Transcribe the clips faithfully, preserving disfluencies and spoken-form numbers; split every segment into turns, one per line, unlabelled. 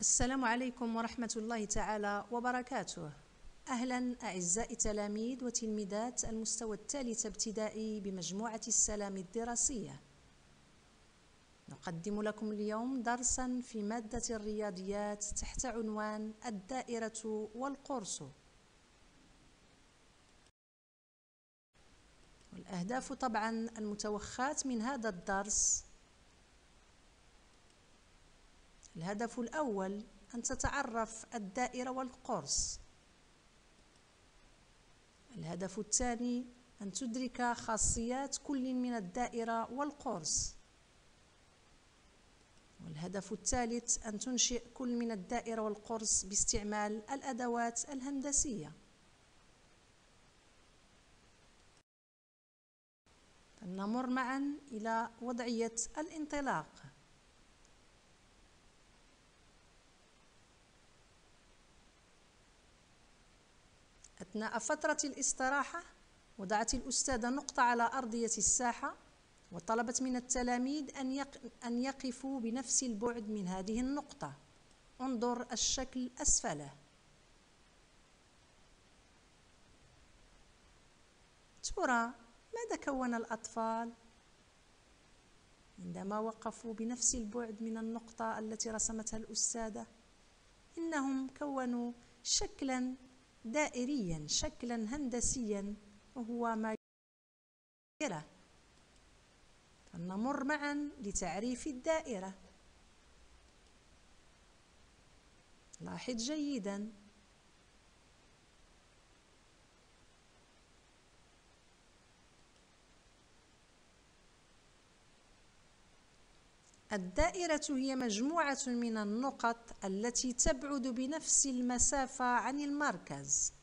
السلام عليكم ورحمة الله تعالى وبركاته. أهلا أعزائي تلاميذ وتلميذات المستوى الثالث ابتدائي بمجموعة السلام الدراسية. نقدم لكم اليوم درسا في مادة الرياضيات تحت عنوان الدائرة والقرص. والأهداف طبعا المتوخاة من هذا الدرس: الهدف الأول أن تتعرف الدائرة والقرص. الهدف الثاني أن تدرك خاصيات كل من الدائرة والقرص. والهدف الثالث أن تنشئ كل من الدائرة والقرص باستعمال الأدوات الهندسية. فلنمر معا إلى وضعية الانطلاق. أثناء فترة الاستراحة وضعت الأستاذة نقطة على أرضية الساحة، وطلبت من التلاميذ أن يق... أن يقفوا بنفس البعد من هذه النقطة. انظر الشكل أسفله. ترى ماذا كون الأطفال عندما وقفوا بنفس البعد من النقطة التي رسمتها الأستاذة؟ إنهم كونوا شكلا دائريا، شكلا هندسيا، وهو ما دائرة. فلنمر معا لتعريف الدائرة. لاحظ جيدا. الدائرة هي مجموعة من النقط التي تبعد بنفس المسافة عن المركز.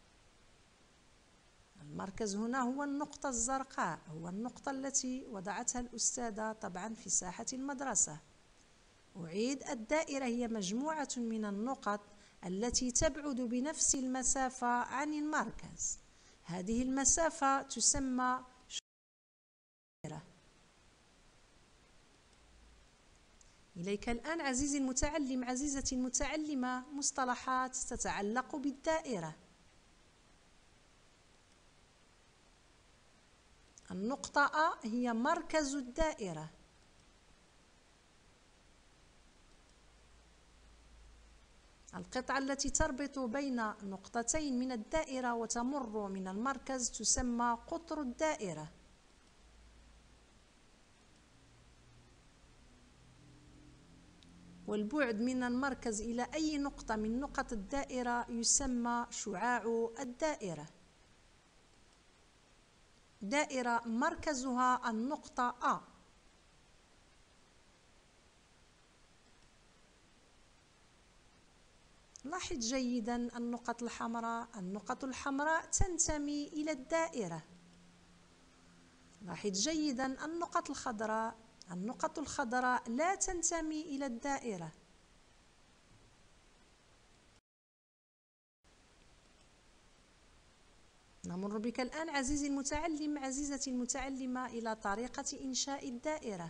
المركز هنا هو النقطة الزرقاء، هو النقطة التي وضعتها الأستاذة طبعا في ساحة المدرسة. أعيد: الدائرة هي مجموعة من النقط التي تبعد بنفس المسافة عن المركز. هذه المسافة تسمى دائرة. إليك الآن عزيزي المتعلم، عزيزتي المتعلمة، مصطلحات تتعلق بالدائرة. النقطة أ هي مركز الدائرة. القطعة التي تربط بين نقطتين من الدائرة وتمر من المركز تسمى قطر الدائرة. والبعد من المركز إلى أي نقطة من نقط الدائرة يسمى شعاع الدائرة. دائرة مركزها النقطة أ. لاحظ جيدا النقط الحمراء. النقط الحمراء تنتمي إلى الدائرة. لاحظ جيدا النقط الخضراء. النقط الخضراء لا تنتمي إلى الدائرة. نمر بك الآن عزيزي المتعلم، عزيزتي المتعلمة، إلى طريقة إنشاء الدائرة.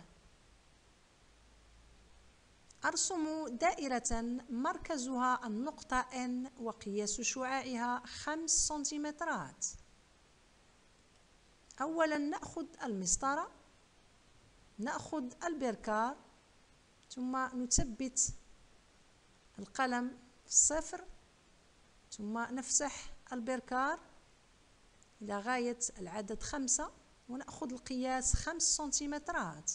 أرسم دائرة مركزها النقطة N وقياس شعاعها خمس سنتيمترات. أولا نأخذ المسطرة، نأخذ البركار، ثم نثبت القلم في الصفر، ثم نفسح البركار إلى غاية العدد خمسة، ونأخذ القياس خمس سنتيمترات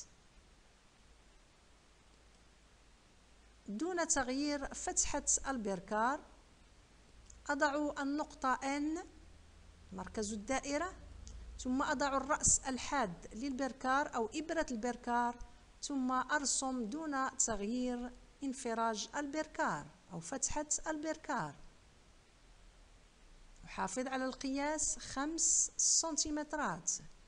دون تغيير فتحة البركار. أضع النقطة N مركز الدائرة، ثم أضع الرأس الحاد للبركار أو إبرة البركار، ثم أرسم دون تغيير انفراج البركار أو فتحة البركار. أحافظ على القياس خمس سنتيمترات.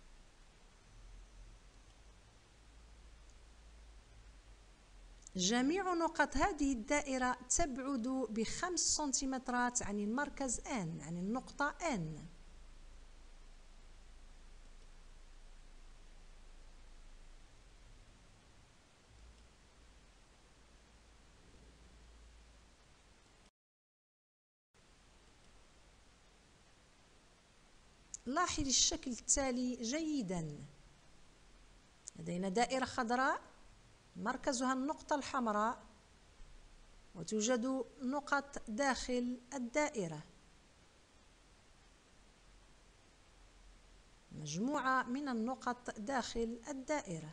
جميع نقط هذه الدائرة تبعد بخمس سنتيمترات عن المركز N، عن النقطة N. لاحظ الشكل التالي جيدا. لدينا دائرة خضراء مركزها النقطة الحمراء، وتوجد نقط داخل الدائرة، مجموعة من النقط داخل الدائرة.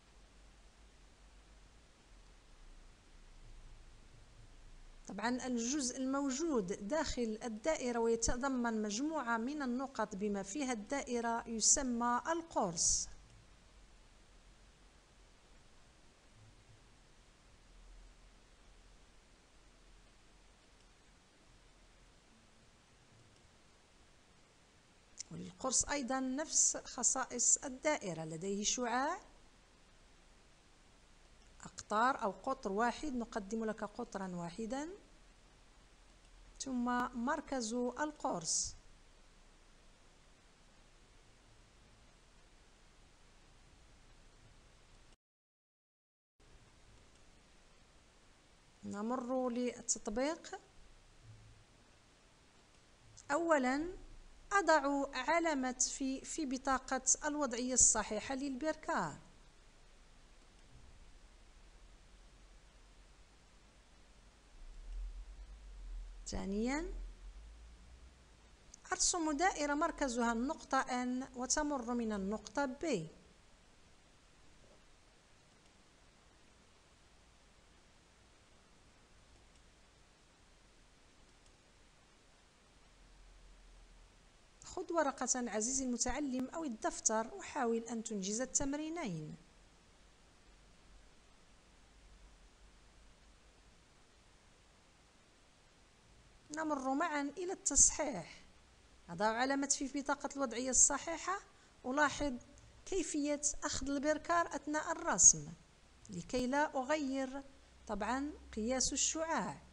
طبعا الجزء الموجود داخل الدائرة ويتضمن مجموعة من النقط بما فيها الدائرة يسمى القرص. والقرص أيضا نفس خصائص الدائرة، لديه شعاع، أقطار أو قطر واحد، نقدم لك قطرا واحدا، ثم مركز القرص. نمر للتطبيق. أولا أضع علامة في في بطاقة الوضعية الصحيحة للبركار. ثانيا أرسم دائرة مركزها النقطة N وتمر من النقطة B. خذ ورقة عزيزي المتعلم أو الدفتر وحاول أن تنجز التمرينين. نمر معا إلى التصحيح. أضع علامة في بطاقة الوضعية الصحيحة، ألاحظ كيفية أخذ البركار أثناء الرسم لكي لا أغير طبعا قياس الشعاع.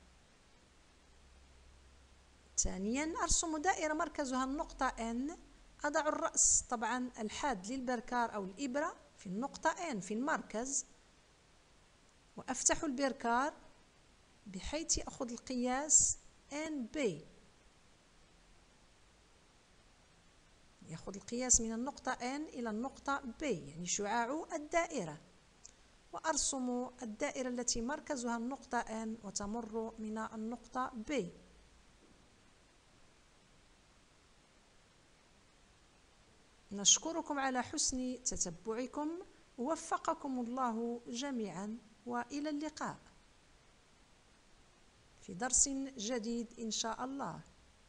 ثانيا أرسم دائرة مركزها النقطة N، أضع الرأس طبعا الحاد للبركار أو الإبرة في النقطة N في المركز، وأفتح البركار بحيث أخذ القياس إن بي، يأخذ القياس من النقطة N إلى النقطة B يعني شعاع الدائرة، وأرسم الدائرة التي مركزها النقطة N وتمر من النقطة B. نشكركم على حسن تتبعكم، ووفقكم الله جميعا، وإلى اللقاء في درس جديد إن شاء الله.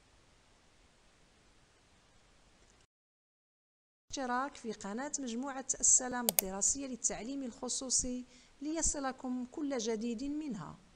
اشتراك في قناة مجموعة السلام الدراسية للتعليم الخصوصي ليصلكم كل جديد منها.